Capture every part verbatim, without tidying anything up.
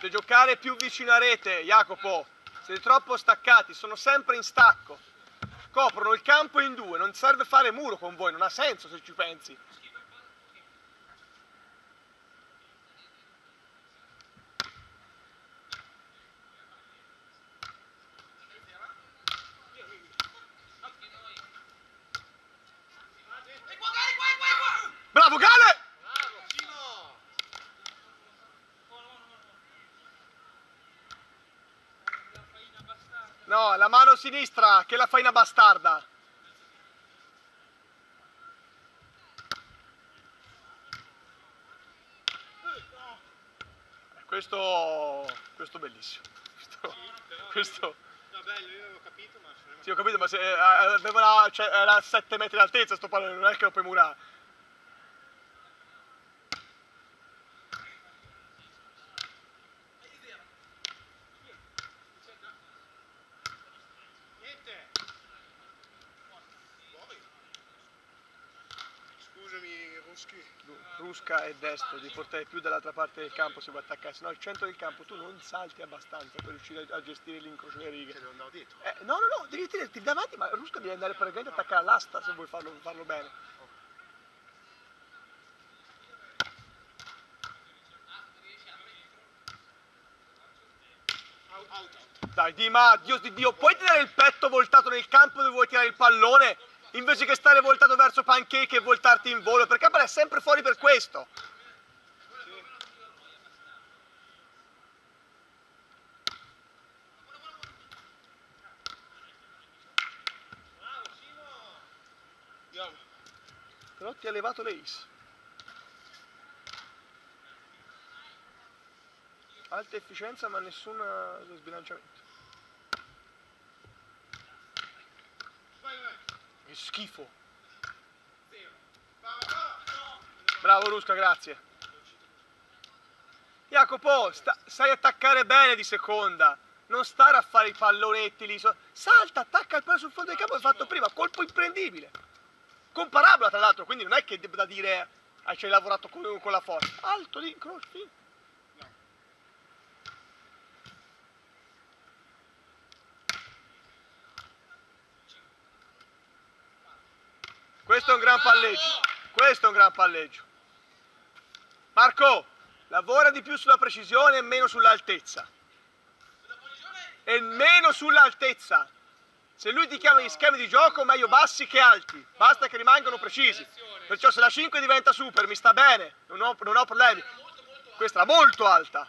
Dovete giocare più vicino a rete, Jacopo. Siete troppo staccati, sono sempre in stacco. Coprono il campo in due, non serve fare muro con voi, non ha senso se ci pensi. Bravo Gale! No, la mano sinistra, che la fai una bastarda. Questo, questo bellissimo. Questo, questo. No, bello, io avevo capito, ma... Sì, ho capito, ma se, eh, aveva, cioè, era a sette metri d'altezza sto pallone, non è che lo puoi murare. Scusami, Ruschi. Rusca è destro, di portare più dall'altra parte del campo se vuoi attaccare, se no al centro del campo tu non salti abbastanza per riuscire a gestire l'incrocio delle righe. Che devo andare dietro. Eh, no, no, no, devi tenerti davanti, ma Rusca deve andare praticamente a attaccare all'asta se vuoi farlo, farlo bene. Dai, Dima, Dio di Dio, puoi tenere il petto voltato nel campo dove vuoi tirare il pallone? Invece che stare voltato verso Pancake e voltarti in volo, perché è sempre fuori per questo. Però ti ha levato l'ace. Alta efficienza ma nessun sbilanciamento. Che schifo. Bravo Rusca, grazie. Jacopo, sta, sai attaccare bene di seconda. Non stare a fare i pallonetti lì. Salta, attacca il pallone sul fondo del campo, l'hai fatto prima, colpo imprendibile. Con parabola tra l'altro, quindi non è che da dire ah, ci hai lavorato con, con la forza. Alto lì, cross, questo è un gran palleggio, questo è un gran palleggio. Marco, lavora di più sulla precisione e meno sull'altezza. E meno sull'altezza. Se lui ti chiama gli schemi di gioco, meglio bassi che alti. Basta che rimangano precisi. Perciò se la cinque diventa super, mi sta bene, non ho, non ho problemi. Questa è molto alta.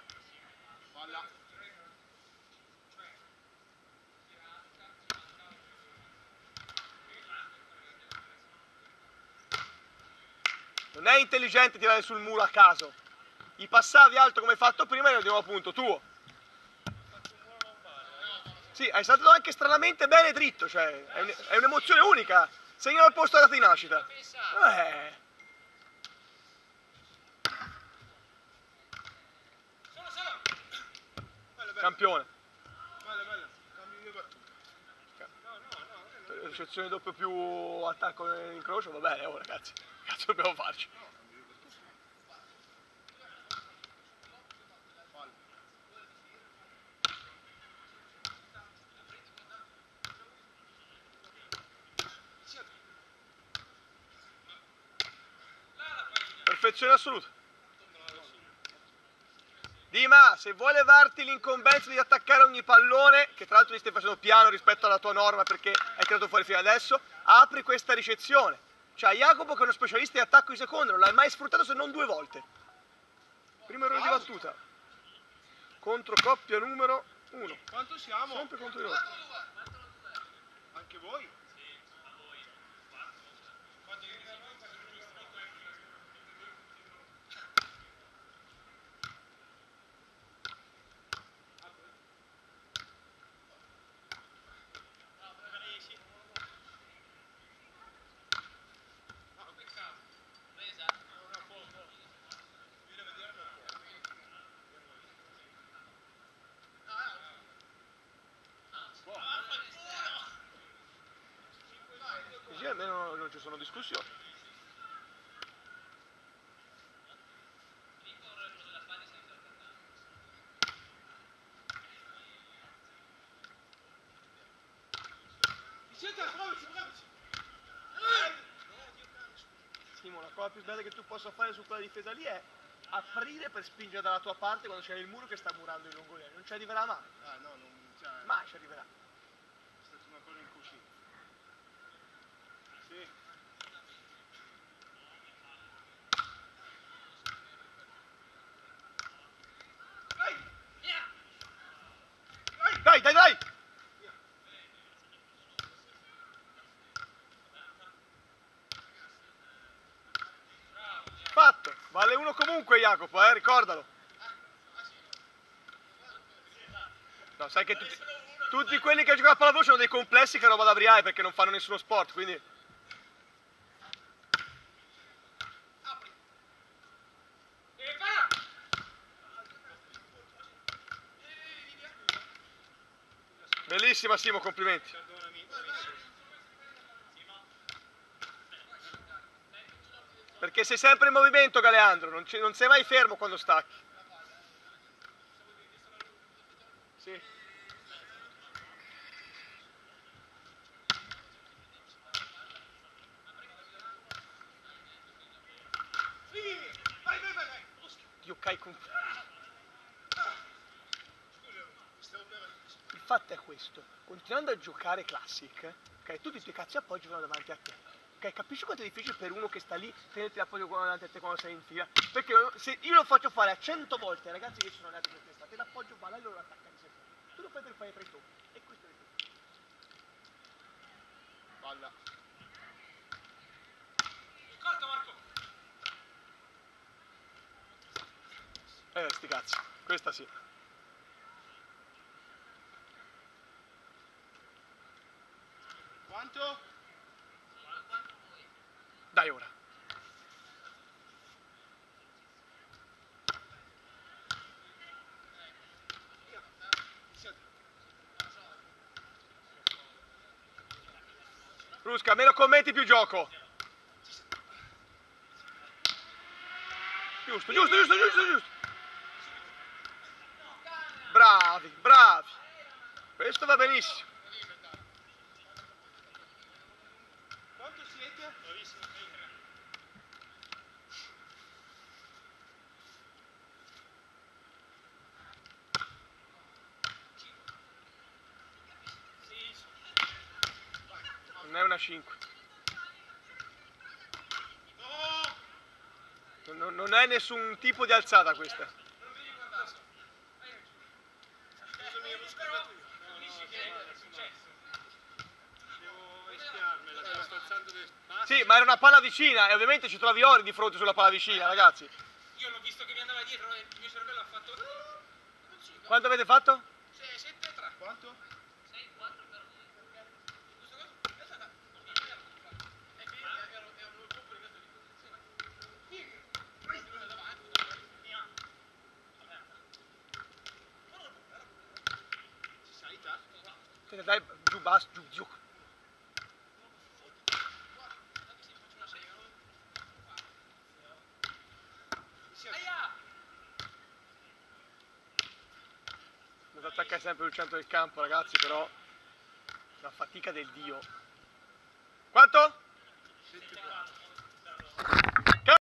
Non è intelligente tirare sul muro a caso. Gli passavi alto come hai fatto prima e io di nuovo punto tuo. Sì, hai saltato anche stranamente bene dritto, cioè è un'emozione unica. Segnalo al posto della data di nascita. Eh. Campione. Bella, bella, cambio due battute. No, no, no. Ricezione doppio più attacco in incrocio, va bene, oh ragazzi. Cazzo dobbiamo farci? Perfezione assoluta. Dima, se vuoi levarti l'incombenza di attaccare ogni pallone, che tra l'altro gli stai facendo piano rispetto alla tua norma perché hai tirato fuori fino adesso, apri questa ricezione. Cioè Jacopo che è uno specialista di attacco di seconda, non l'hai mai sfruttato se non due volte. Primo errore di battuta. Contro coppia numero uno. Quanto siamo? Sempre contro di loro. Anche voi? Così almeno non ci sono discussioni. la cosa più bella che tu possa fare su quella difesa lì è aprire per spingere dalla tua parte quando c'è il muro che sta murando il lungoliere. Non ci arriverà mai. Ah no, non cioè, Mai ci arriverà. è stata una cosa incosciente. Sì. Dai, dai, dai! Fatto! Vale uno comunque, Jacopo, eh, ricordalo. No, sai che tutti, tutti quelli che giocano a pallavolo sono dei complessi che roba da Briai perché non fanno nessuno sport, quindi... Bellissima Simo, complimenti. Perché sei sempre in movimento, Galeandro, non, non sei mai fermo quando stacchi. Sì. Dio, cai con... Il fatto è questo, continuando a giocare Classic, ok, tutti i tuoi cazzi appoggi vanno davanti a te. Ok, capisci quanto è difficile per uno che sta lì tenerti l'appoggio davanti a te quando sei in fila? Perché se io lo faccio fare a cento volte ai ragazzi che sono andati per testate, l'appoggio va là e loro attaccano sempre. Tu lo fai per fare tre tocchi. E questo è il tutto. Palla. Corto Marco! Eh, sti cazzi, questa sì. Quanto? Dai ora. Rusca, meno commenti, più gioco. Giusto, giusto, giusto, giusto, giusto. Bravi, bravi. Questo va benissimo. Quanto siete? Non è una cinque. Non, non è nessun tipo di alzata questa. Scusami, ero scordato io. No, no, è successo. Devo espiarmela, che la sto alzando del... Sì, ma era una palla vicina e ovviamente ci trovi Ori di fronte sulla palla vicina, ragazzi. Io l'ho visto che mi andava dietro e il mio cervello ha fatto... Quanto avete fatto? sette tre. Quanto? sei quattro per lui. Questo cosa? È stata... È vero, ero un po' pregato di posizione. Sì, davanti. Via. Si salita? Senti, dai, giù, basso, giù, giù. Non attaccare sempre il centro del campo, ragazzi, però una fatica del dio.